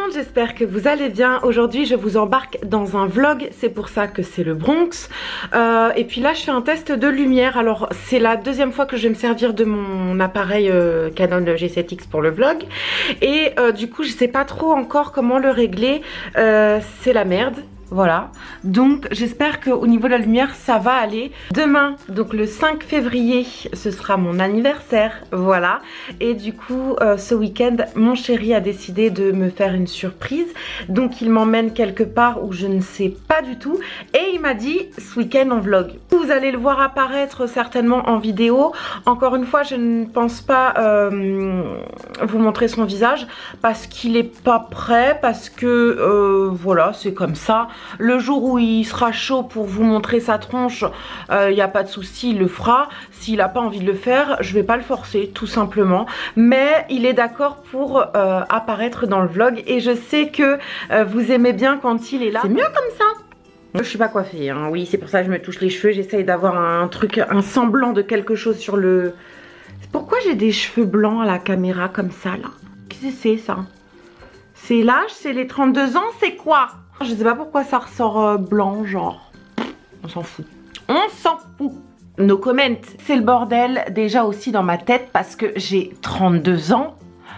monde, j'espère que vous allez bien. Aujourd'hui je vous embarque dans un vlog, c'est pour ça que c'est le Bronx. Et puis là je fais un test de lumière. Alors c'est la deuxième fois que je vais me servir de mon appareil Canon G7X pour le vlog. Et du coup je sais pas trop encore comment le régler, c'est la merde. Voilà, donc j'espère qu'au niveau de la lumière ça va aller. Demain, donc le 5 février, ce sera mon anniversaire, voilà. Et du coup, ce week-end, mon chéri a décidé de me faire une surprise. Donc il m'emmène quelque part où je ne sais pas du tout. Et il m'a dit, ce week-end on vlog. Vous allez le voir apparaître certainement en vidéo. Encore une fois, je ne pense pas vous montrer son visage parce qu'il est pas prêt, parce que voilà, c'est comme ça. Le jour où il sera chaud pour vous montrer sa tronche, il n'y a pas de souci, il le fera. S'il n'a pas envie de le faire, je vais pas le forcer, tout simplement. Mais il est d'accord pour apparaître dans le vlog. Et je sais que vous aimez bien quand il est là. C'est mieux comme ça. Je suis pas coiffée, hein. Oui, c'est pour ça que je me touche les cheveux. J'essaye d'avoir un truc, un semblant de quelque chose sur le... Pourquoi j'ai des cheveux blancs à la caméra comme ça, là? Qu'est-ce que c'est, ça? C'est l'âge? C'est les 32 ans? C'est quoi? Je sais pas pourquoi ça ressort blanc, genre. On s'en fout. On s'en fout. No comment. C'est le bordel déjà aussi dans ma tête parce que j'ai 32 ans.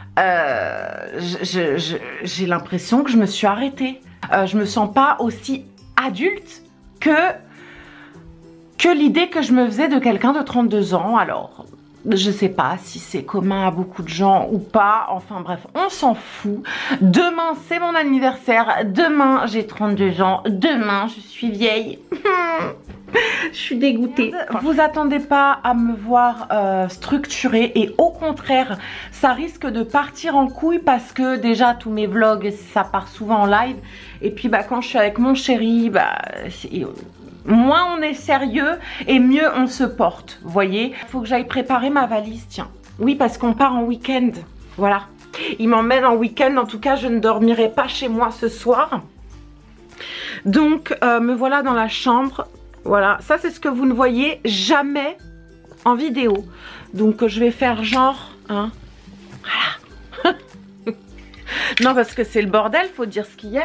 J'ai l'impression que je me suis arrêtée. Je me sens pas aussi adulte que l'idée que je me faisais de quelqu'un de 32 ans. Alors... je sais pas si c'est commun à beaucoup de gens ou pas. Enfin bref, on s'en fout. Demain, c'est mon anniversaire. Demain, j'ai 32 ans. Demain, je suis vieille. Je suis dégoûtée. Vous attendez pas à me voir structurée. Et au contraire, ça risque de partir en couille parce que déjà, tous mes vlogs, ça part souvent en live. Et puis, bah, quand je suis avec mon chéri, bah... moins on est sérieux et mieux on se porte, vous voyez. Il faut que j'aille préparer ma valise, tiens. Oui, parce qu'on part en week-end, voilà. Il m'emmène en week-end, en tout cas je ne dormirai pas chez moi ce soir. Donc me voilà dans la chambre, voilà. Ça c'est ce que vous ne voyez jamais en vidéo. Donc je vais faire genre, hein, voilà. Non, parce que c'est le bordel, faut dire ce qu'il y a.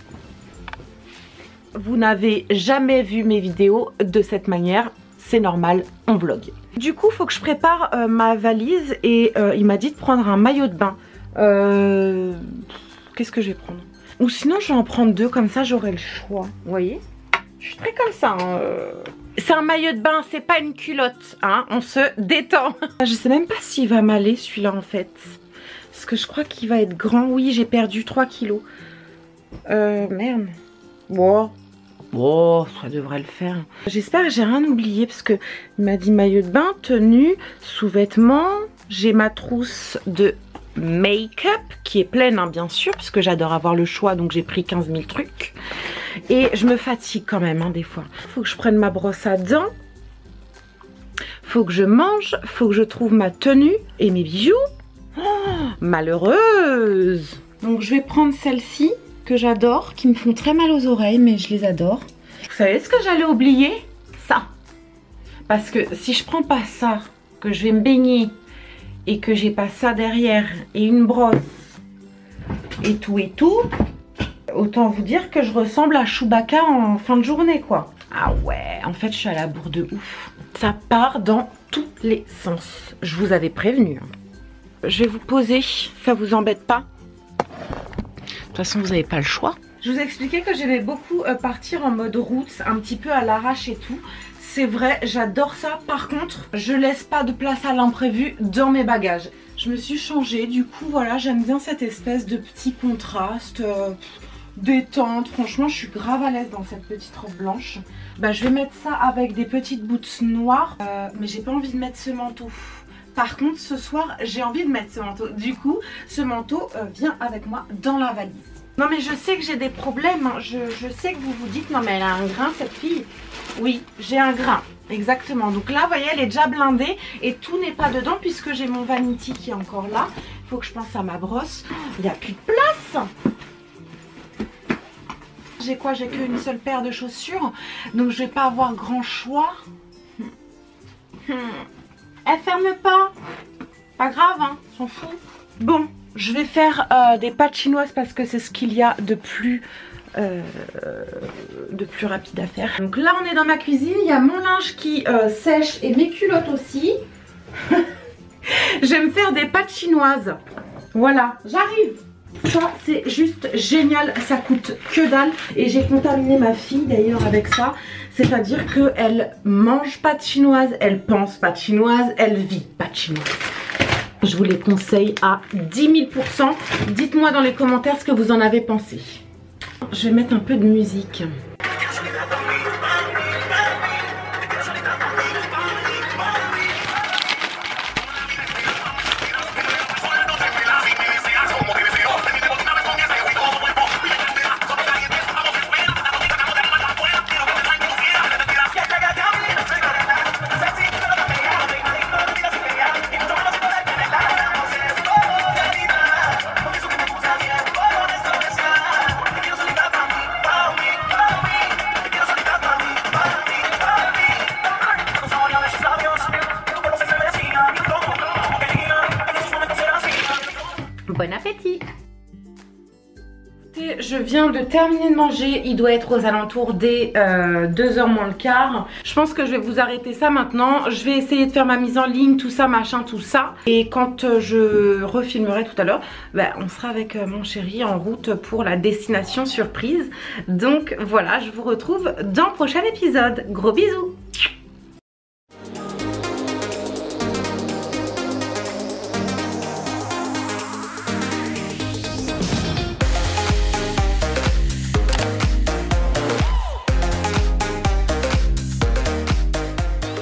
Vous n'avez jamais vu mes vidéos de cette manière, c'est normal, on vlog. Du coup, il faut que je prépare ma valise et il m'a dit de prendre un maillot de bain. Qu'est-ce que je vais prendre? Ou sinon, je vais en prendre deux, comme ça j'aurai le choix. Vous voyez? Je suis très comme ça. Hein. C'est un maillot de bain, c'est pas une culotte. Hein, on se détend. Je sais même pas s'il va m'aller celui-là en fait. Parce que je crois qu'il va être grand. Oui, j'ai perdu 3 kilos. Merde. Bon. Oh, ça devrait le faire. J'espère que j'ai rien oublié parce que il m'a dit maillot de bain, tenue, sous-vêtements. J'ai ma trousse de make-up qui est pleine, hein, bien sûr, puisque j'adore avoir le choix, donc j'ai pris 15 000 trucs. Et je me fatigue quand même, hein, des fois. Faut que je prenne ma brosse à dents. Faut que je mange. Faut que je trouve ma tenue et mes bijoux. Oh, malheureuse. Donc je vais prendre celle-ci que j'adore, qui me font très mal aux oreilles, mais je les adore. Vous savez ce que j'allais oublier? Ça. Parce que si je prends pas ça, que je vais me baigner, et que j'ai pas ça derrière, et une brosse, et tout, autant vous dire que je ressemble à Chewbacca en fin de journée, quoi. Ah ouais, en fait, je suis à la bourre de ouf. Ça part dans tous les sens. Je vous avais prévenu. Je vais vous poser, ça vous embête pas? De toute façon, vous n'avez pas le choix. Je vous ai expliqué que j'aimais beaucoup partir en mode route, un petit peu à l'arrache et tout. C'est vrai, j'adore ça. Par contre, je laisse pas de place à l'imprévu dans mes bagages. Je me suis changée, du coup, voilà, j'aime bien cette espèce de petit contraste, détente. Franchement, je suis grave à l'aise dans cette petite robe blanche. Bah, je vais mettre ça avec des petites boots noires, mais j'ai pas envie de mettre ce manteau. Par contre, ce soir, j'ai envie de mettre ce manteau. Du coup, ce manteau vient avec moi dans la valise. Non, mais je sais que j'ai des problèmes. Hein. Je sais que vous vous dites, non, mais elle a un grain, cette fille. Oui, j'ai un grain. Exactement. Donc là, vous voyez, elle est déjà blindée. Et tout n'est pas dedans puisque j'ai mon vanity qui est encore là. Il faut que je pense à ma brosse. Il n'y a plus de place. J'ai quoi? J'ai qu'une seule paire de chaussures. Donc, je vais pas avoir grand choix. Elle ferme pas. Pas grave, hein, s'en fout. Bon, Je vais faire des pâtes chinoises parce que c'est ce qu'il y a de plus rapide à faire. Donc là on est dans ma cuisine, il y a mon linge qui sèche et mes culottes aussi. J'aime faire des pâtes chinoises. Voilà, j'arrive. Ça c'est juste génial, ça coûte que dalle. Et j'ai contaminé ma fille d'ailleurs avec ça. C'est à dire qu'elle mange pâtes chinoises, elle pense pâtes chinoises, elle vit pâtes chinoises. Je vous les conseille à 10 000%. Dites-moi dans les commentaires ce que vous en avez pensé. Je vais mettre un peu de musique. Bon appétit! Je viens de terminer de manger, il doit être aux alentours des 2h moins le quart. Je pense que je vais vous arrêter ça maintenant. Je vais essayer de faire ma mise en ligne, tout ça, machin, tout ça. Et quand je refilmerai tout à l'heure, on sera avec mon chéri en route pour la destination surprise. Donc voilà, je vous retrouve dans le prochain épisode. Gros bisous!